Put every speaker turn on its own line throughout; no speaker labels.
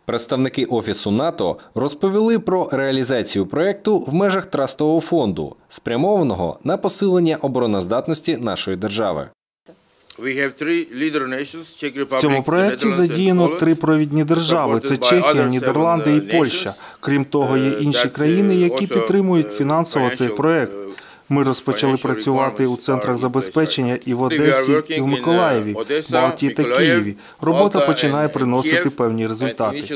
Представники Офісу НАТО розповіли про реалізацію проєкту в межах Трастового фонду, спрямованого на посилення обороноздатності нашої держави.
В цьому проєкті задіяно 3 провідні держави – це Чехія, Нідерланди і Польща. Крім того, є інші країни, які підтримують фінансово цей проєкт. Ми розпочали працювати у центрах забезпечення і в Одесі, і в Миколаєві, Балтії та Києві. Робота починає приносити певні результати.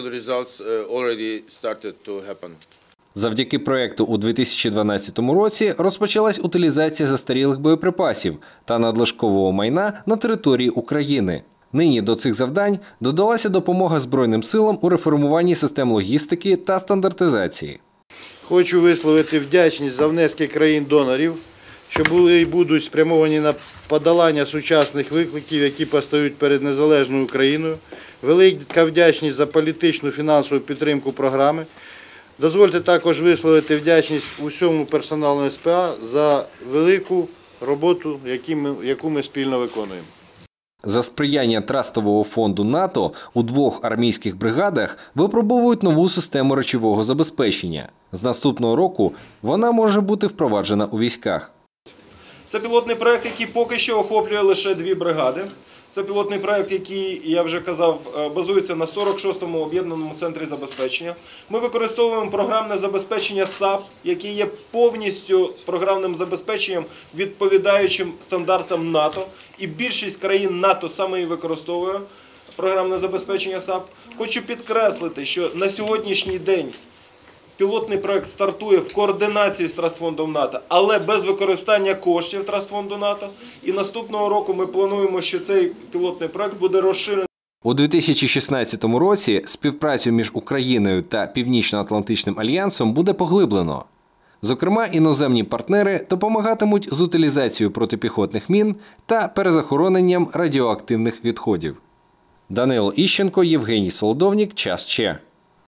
Завдяки проєкту у 2012 році розпочалась утилізація застарілих боєприпасів та надлишкового майна на території України. Нині до цих завдань додалася допомога Збройним силам у реформуванні систем логістики та стандартизації.
Хочу висловити вдячність за внески країн-донорів, що були і будуть спрямовані на подолання сучасних викликів, які постають перед незалежною Україною. Велика вдячність за політичну фінансову підтримку програми. Дозвольте також висловити вдячність усьому персоналу СПА за велику роботу, яку ми спільно виконуємо.
За сприяння Трастового фонду НАТО у 2 армійських бригадах випробовують нову систему речового забезпечення. З наступного року вона може бути впроваджена у військах.
Це пілотний проєкт, який поки що охоплює лише 2 бригади. Це пілотний проєкт, який, я вже казав, базується на 46-му об'єднаному центрі забезпечення. Ми використовуємо програмне забезпечення САП, яке є повністю програмним забезпеченням, відповідаючим стандартам НАТО. І більшість країн НАТО саме і використовує програмне забезпечення САП. Хочу підкреслити, що на сьогоднішній день пілотний проєкт стартує в координації з Трастфондом НАТО, але без використання коштів Трастфонду НАТО. І наступного року ми плануємо, що цей пілотний проєкт буде розширений.
У 2016 році співпрацю між Україною та Північно-Атлантичним альянсом буде поглиблено. Зокрема, іноземні партнери допомагатимуть з утилізацією протипіхотних мін та перезахороненням радіоактивних відходів. Данило Іщенко, Євгеній Солодовнік, Час Че.